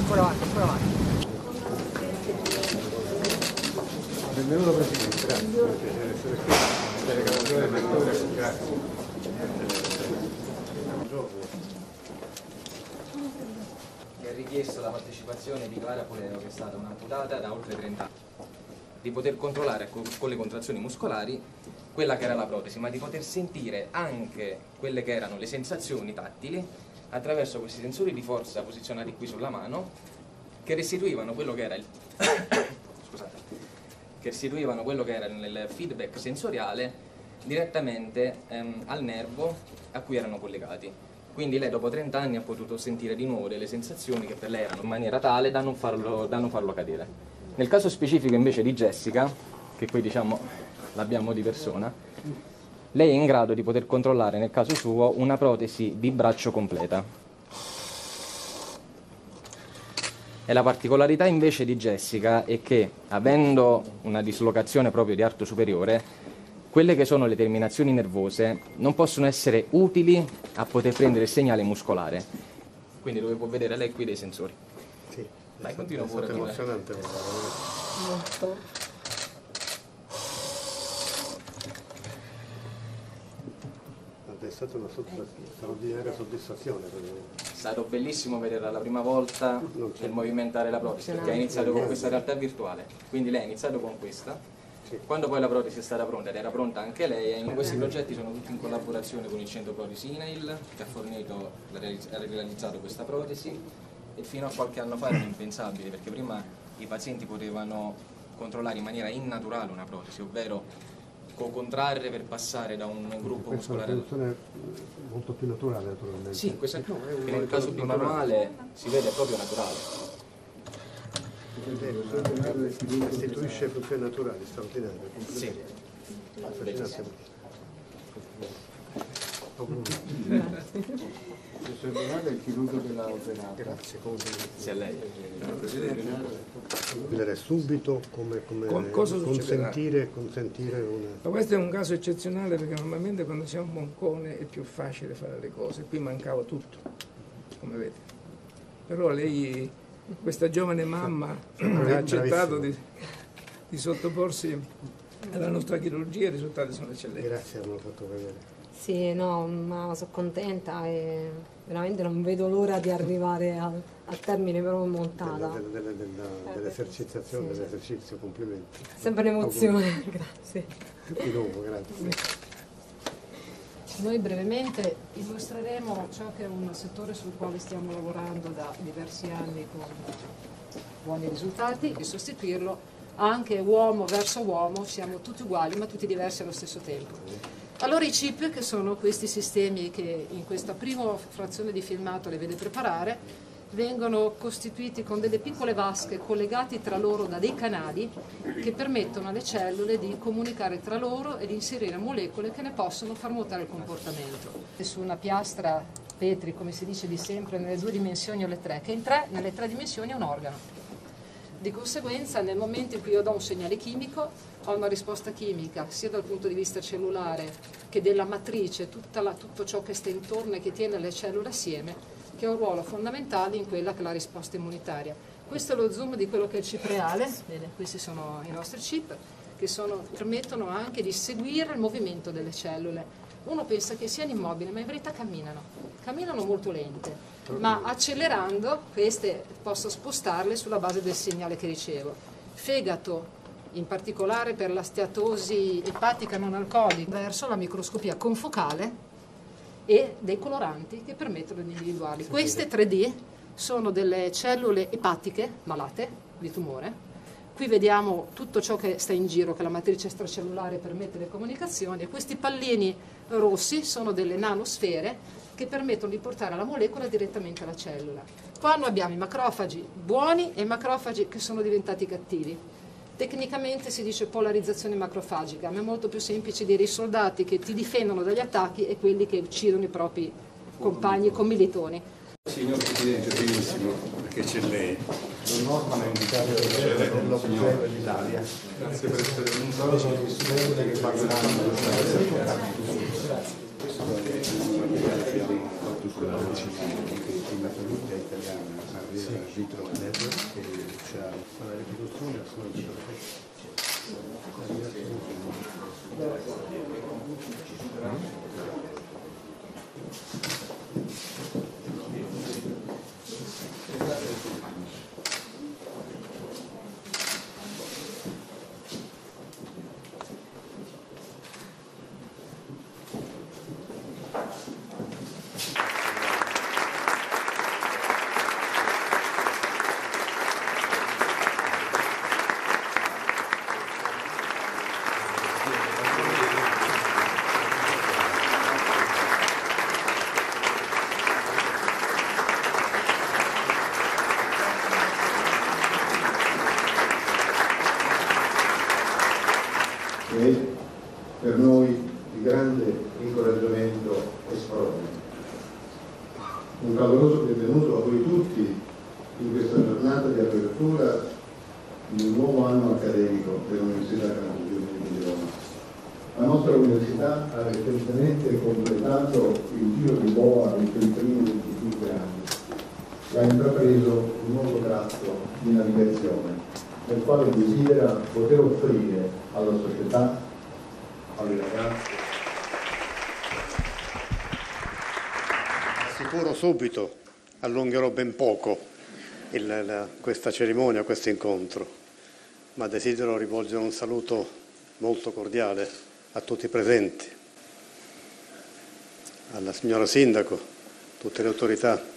ancora avanti, ancora avanti. Benvenuto Presidente, grazie. È un piacere essere qui. Grazie. Mi ha richiesto la partecipazione di Clara Polero, che è stata un'amputata da oltre 30 anni, di poter controllare con le contrazioni muscolari quella che era la protesi, ma di poter sentire anche quelle che erano le sensazioni tattili attraverso questi sensori di forza posizionati qui sulla mano, che restituivano quello che era il che restituivano quello che era il feedback sensoriale direttamente al nervo a cui erano collegati. Quindi lei dopo 30 anni ha potuto sentire di nuovo delle sensazioni che per lei erano in maniera tale da non farlo cadere. Nel caso specifico invece di Jessica, che qui diciamo l'abbiamo di persona, lei è in grado di poter controllare nel caso suo una protesi di braccio completa. E la particolarità invece di Jessica è che, avendo una dislocazione proprio di arto superiore, quelle che sono le terminazioni nervose non possono essere utili a poter prendere il segnale muscolare. Quindi dove può vedere lei qui dei sensori. Sì, dai, continua pure. È emozionante. Molto. È stata una straordinaria soddisfazione per me. È stato bellissimo vederla la prima volta e movimentare la protesi, perché ha iniziato con questa realtà virtuale. Quindi lei ha iniziato con questa. Quando poi la protesi è stata pronta ed era pronta anche lei, in questi progetti sono tutti in collaborazione con il centro protesi INAIL, che ha realizzato questa protesi, e fino a qualche anno fa era impensabile, perché prima i pazienti potevano controllare in maniera innaturale una protesi, ovvero co-contrarre per passare da un gruppo muscolare all'altro. È una molto più naturale, naturalmente. Sì, questo che nel caso più manuale si vede proprio naturale. Restituisce funzioni naturali, straordinarie. Sì. Professor Donato è il chirurgo che l'ha operato. Grazie. Sia lei. Vedere subito come consentire una... Ma questo è un caso eccezionale, perché normalmente quando si ha un boncone è più facile fare le cose, qui mancava tutto, come vedi. Però lei, questa giovane mamma, ha accettato di sottoporsi alla nostra chirurgia, i risultati sono eccellenti. Grazie, me l'ho fatto vedere. Sì, no, ma sono contenta e veramente non vedo l'ora di arrivare al termine proprio montata. Dell'esercitazione, sì. Dell'esercizio, complimenti. Sempre un'emozione, grazie. Di nuovo, grazie. Noi brevemente illustreremo ciò che è un settore sul quale stiamo lavorando da diversi anni con buoni risultati, e sostituirlo anche uomo verso uomo, siamo tutti uguali ma tutti diversi allo stesso tempo. Allora i chip, che sono questi sistemi che in questa prima frazione di filmato le vede preparare, vengono costituiti con delle piccole vasche collegati tra loro da dei canali che permettono alle cellule di comunicare tra loro e di inserire molecole che ne possono far mutare il comportamento. Su una piastra Petri, come si dice di sempre, nelle 2 dimensioni o le 3, che nelle 3 dimensioni è un organo. Di conseguenza, nel momento in cui io do un segnale chimico, ho una risposta chimica sia dal punto di vista cellulare che della matrice, tutto ciò che sta intorno e che tiene le cellule assieme, che ha un ruolo fondamentale in quella che è la risposta immunitaria. Questo è lo zoom di quello che è il chip reale. Bene, questi sono i nostri chip, che permettono anche di seguire il movimento delle cellule. Uno pensa che siano immobili, ma in verità camminano molto lente, ma accelerando queste posso spostarle sulla base del segnale che ricevo. Fegato, in particolare per la steatosi epatica non alcolica, verso la microscopia confocale e dei coloranti che permettono di individuarli. Queste 3D sono delle cellule epatiche malate di tumore. Qui vediamo tutto ciò che sta in giro, che la matrice extracellulare permette le comunicazioni, e questi pallini rossi sono delle nanosfere che permettono di portare la molecola direttamente alla cellula. Qua noi abbiamo i macrofagi buoni e i macrofagi che sono diventati cattivi. Tecnicamente si dice polarizzazione macrofagica, ma è molto più semplice dire i soldati che ti difendono dagli attacchi e quelli che uccidono i propri compagni commilitoni. Signor Presidente, benissimo, perché c'è lei. Norma è indicata dell'Observatorio dell'Italia. Grazie per essere venuto. Sono gli studenti che parleranno di questo è il materiale che abbiamo fatto sulla medicina, che la salute italiana arriva a Vitro Network che c'ha la riproduzione assolutamente perfetta. È per noi di grande incoraggiamento e sprone. Un caloroso benvenuto a voi tutti in questa giornata di apertura di un nuovo anno accademico dell'Università Campus Biomedico di Roma. La nostra università ha recentemente completato il giro di boa dei suoi primi 25 anni e ha intrapreso un nuovo tratto di navigazione nel quale desidera poter offrire alla società, alle ragazze. Assicuro subito, allungherò ben poco questa cerimonia, questo incontro, ma desidero rivolgere un saluto molto cordiale a tutti i presenti, alla signora Sindaco, tutte le autorità.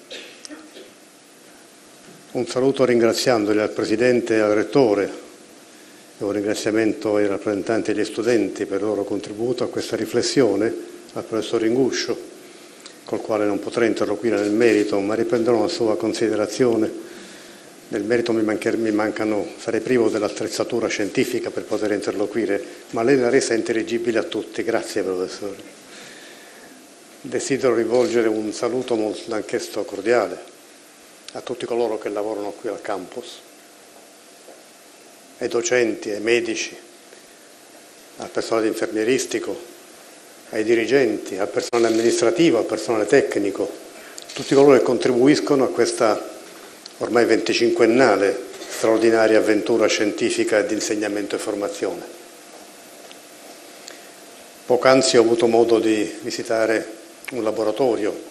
Un saluto ringraziandoli al Presidente e al Rettore e un ringraziamento ai rappresentanti degli studenti per il loro contributo a questa riflessione, al professor Inguscio, col quale non potrei interloquire nel merito, ma riprenderò la sua considerazione. Nel merito sarei privo dell'attrezzatura scientifica per poter interloquire, ma lei l'ha resa intelligibile a tutti. Grazie, professore. Desidero rivolgere un saluto anch'esso cordiale a tutti coloro che lavorano qui al campus, ai docenti, ai medici, al personale infermieristico, ai dirigenti, al personale amministrativo, al personale tecnico, tutti coloro che contribuiscono a questa ormai 25ennale straordinaria avventura scientifica di insegnamento e formazione. Poc'anzi ho avuto modo di visitare un laboratorio,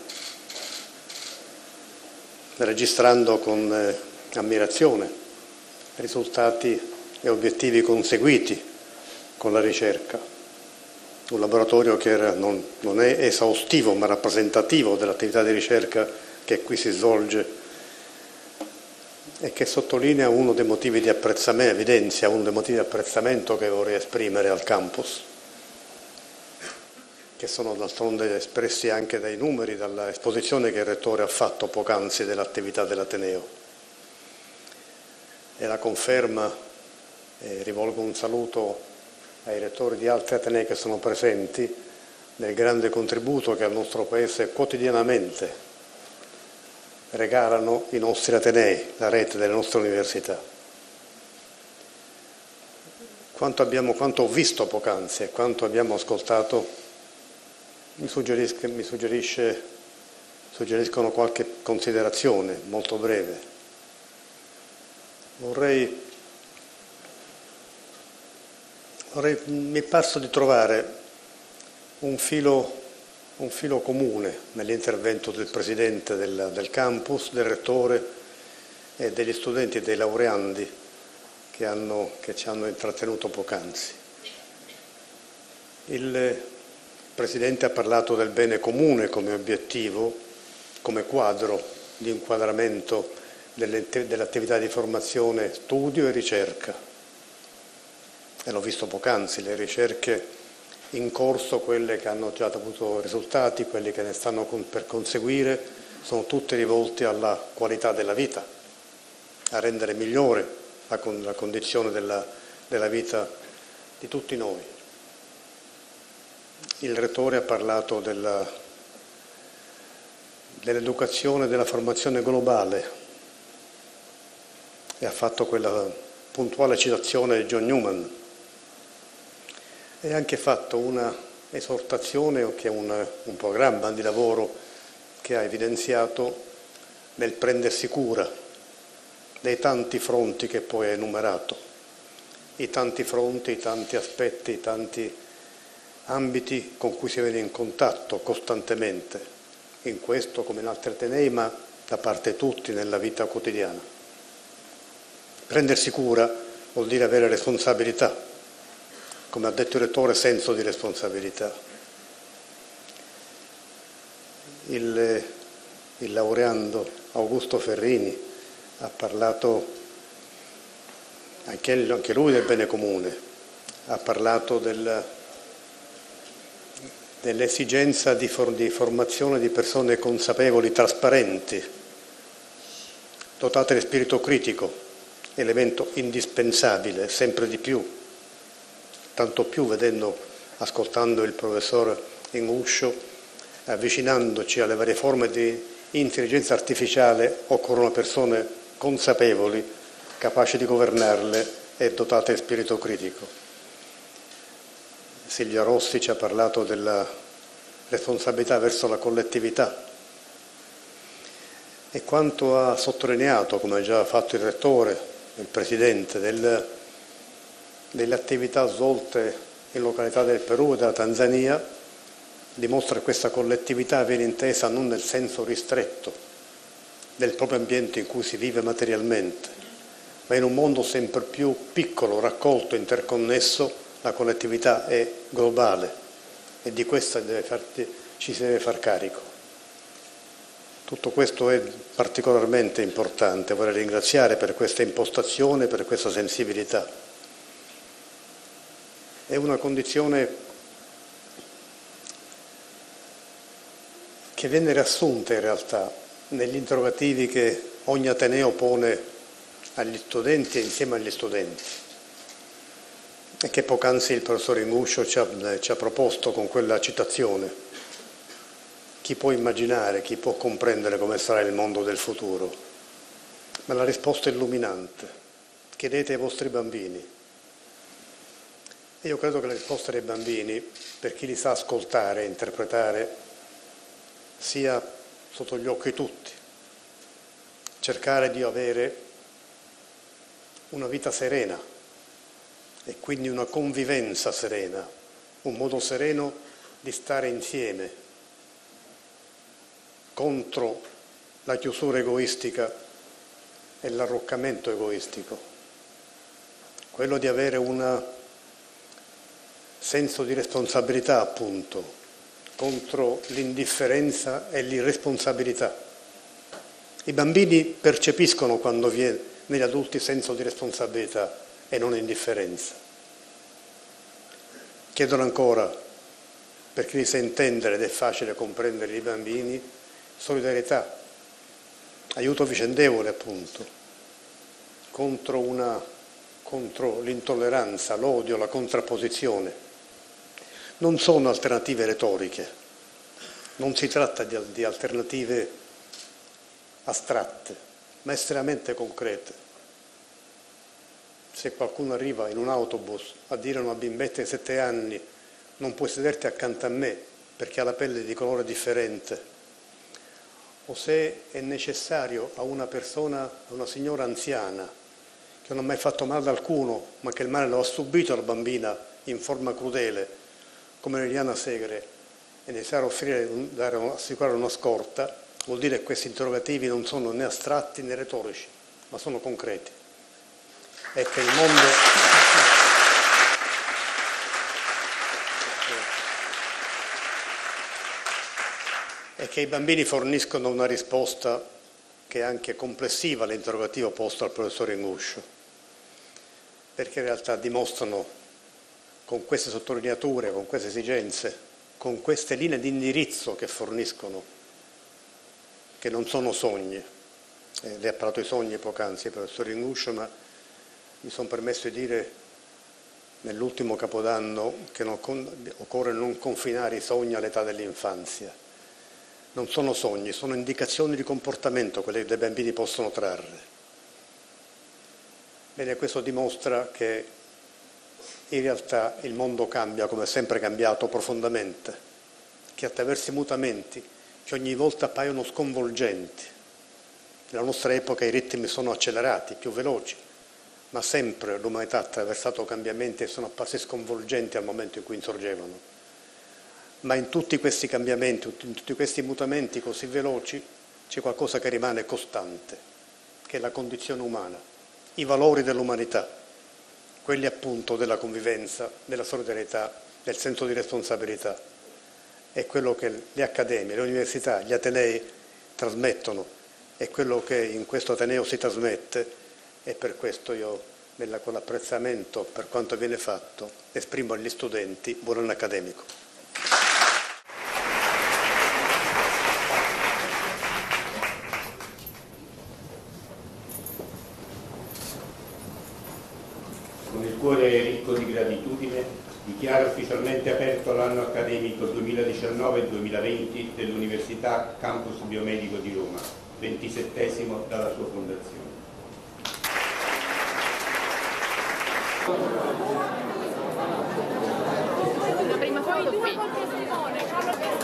registrando con ammirazione risultati e obiettivi conseguiti con la ricerca. Un laboratorio che non è esaustivo ma rappresentativo dell'attività di ricerca che qui si svolge e che sottolinea uno dei motivi di apprezzamento, evidenzia uno dei motivi di apprezzamento che vorrei esprimere al campus, che sono d'altronde espressi anche dai numeri, dalla esposizione che il Rettore ha fatto poc'anzi dell'attività dell'Ateneo. E la conferma, rivolgo un saluto ai rettori di altri Atenei che sono presenti, del grande contributo che al nostro Paese quotidianamente regalano i nostri Atenei, la rete delle nostre università. Quanto ho visto poc'anzi e quanto abbiamo ascoltato mi suggeriscono qualche considerazione molto breve. Mi è parso di trovare un filo comune nell'intervento del Presidente del campus, del Rettore e degli studenti e dei laureandi che ci hanno intrattenuto poc'anzi. Il Presidente ha parlato del bene comune come obiettivo, come quadro di inquadramento dell'attività di formazione, studio e ricerca. E l'ho visto poc'anzi, le ricerche in corso, quelle che hanno già avuto risultati, quelle che ne stanno per conseguire, sono tutte rivolte alla qualità della vita, a rendere migliore la condizione della vita di tutti noi. Il Rettore ha parlato dell'educazione e della formazione globale e ha fatto quella puntuale citazione di John Newman e ha anche fatto una esortazione che è un programma di lavoro che ha evidenziato nel prendersi cura dei tanti fronti che poi ha enumerato, i tanti fronti, i tanti aspetti, i tanti ambiti con cui si viene in contatto costantemente, in questo come in altri atenei, ma da parte di tutti nella vita quotidiana. Prendersi cura vuol dire avere responsabilità, come ha detto il Rettore, senso di responsabilità. Il laureando Augusto Ferrini ha parlato anche lui del bene comune, ha parlato dell'esigenza di formazione di persone consapevoli, trasparenti, dotate di spirito critico, elemento indispensabile, sempre di più, tanto più ascoltando il professor Inguscio, avvicinandoci alle varie forme di intelligenza artificiale, occorrono persone consapevoli, capaci di governarle e dotate di spirito critico. Silvia Rossi ci ha parlato della responsabilità verso la collettività e quanto ha sottolineato, come ha già fatto il Rettore, il Presidente, delle attività svolte in località del Perù e della Tanzania, dimostra che questa collettività viene intesa non nel senso ristretto del proprio ambiente in cui si vive materialmente, ma in un mondo sempre più piccolo, raccolto, interconnesso. La collettività è globale e di questa ci si deve far carico. Tutto questo è particolarmente importante, vorrei ringraziare per questa impostazione, per questa sensibilità. È una condizione che viene riassunta in realtà negli interrogativi che ogni ateneo pone agli studenti e insieme agli studenti, e che poc'anzi il professor Inguscio ci ha proposto con quella citazione. Chi può immaginare, chi può comprendere come sarà il mondo del futuro? Ma la risposta è illuminante. Chiedete ai vostri bambini. E io credo che la risposta dei bambini, per chi li sa ascoltare e interpretare, sia sotto gli occhi di tutti. Cercare di avere una vita serena e quindi una convivenza serena, un modo sereno di stare insieme contro la chiusura egoistica e l'arroccamento egoistico. Quello di avere un senso di responsabilità, appunto, contro l'indifferenza e l'irresponsabilità. I bambini percepiscono quando viene negli adulti senso di responsabilità e non indifferenza. Chiedono ancora, per chi li sa intendere ed è facile comprendere i bambini, solidarietà, aiuto vicendevole appunto, contro l'intolleranza, l'odio, la contrapposizione. Non sono alternative retoriche, non si tratta di alternative astratte, ma estremamente concrete. Se qualcuno arriva in un autobus a dire a una bimbetta di 7 anni non puoi sederti accanto a me perché ha la pelle di colore differente, o se è necessario a una persona, a una signora anziana che non ha mai fatto male ad alcuno ma che il male lo ha subito la bambina in forma crudele, come Liliana Segre, è necessario assicurare una scorta, vuol dire che questi interrogativi non sono né astratti né retorici, ma sono concreti. E che il mondo... e che i bambini forniscono una risposta che è anche complessiva all'interrogativo posto al professor Inguscio, perché in realtà dimostrano con queste sottolineature, con queste esigenze, con queste linee di indirizzo che forniscono, che non sono sogni. Le ha parlato di sogni poc'anzi il professor Inguscio, ma mi sono permesso di dire nell'ultimo Capodanno che occorre non confinare i sogni all'età dell'infanzia. Non sono sogni, sono indicazioni di comportamento quelle che dei bambini possono trarre. Bene, questo dimostra che in realtà il mondo cambia come è sempre cambiato profondamente, che attraverso i mutamenti che ogni volta appaiono sconvolgenti, Nella nostra epoca i ritmi sono accelerati, più veloci, ma sempre l'umanità ha attraversato cambiamenti e sono apparsi sconvolgenti al momento in cui insorgevano. Ma in tutti questi cambiamenti, in tutti questi mutamenti così veloci, c'è qualcosa che rimane costante, che è la condizione umana, i valori dell'umanità, quelli appunto della convivenza, della solidarietà, del senso di responsabilità. È quello che le accademie, le università, gli atenei trasmettono, è quello che in questo ateneo si trasmette, e per questo io, con l'apprezzamento per quanto viene fatto, esprimo agli studenti buon anno accademico. Con il cuore ricco di gratitudine dichiaro ufficialmente aperto l'anno accademico 2019-2020 dell'Università Campus Biomedico di Roma, 27esimo dalla sua fondazione. Prima foto qui.